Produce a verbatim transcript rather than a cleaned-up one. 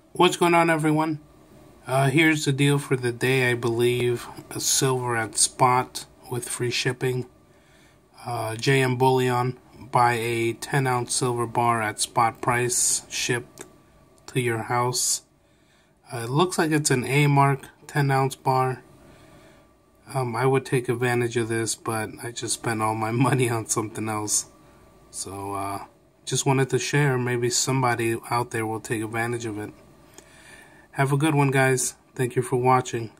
What's going on, everyone? Uh, here's the deal for the day. I believe a silver at spot with free shipping. Uh, J M Bullion, buy a ten ounce silver bar at spot price, shipped to your house. Uh, it looks like it's an A mark ten ounce bar. Um, I would take advantage of this, but I just spent all my money on something else. So, uh, just wanted to share. Maybe somebody out there will take advantage of it. Have a good one, guys. Thank you for watching.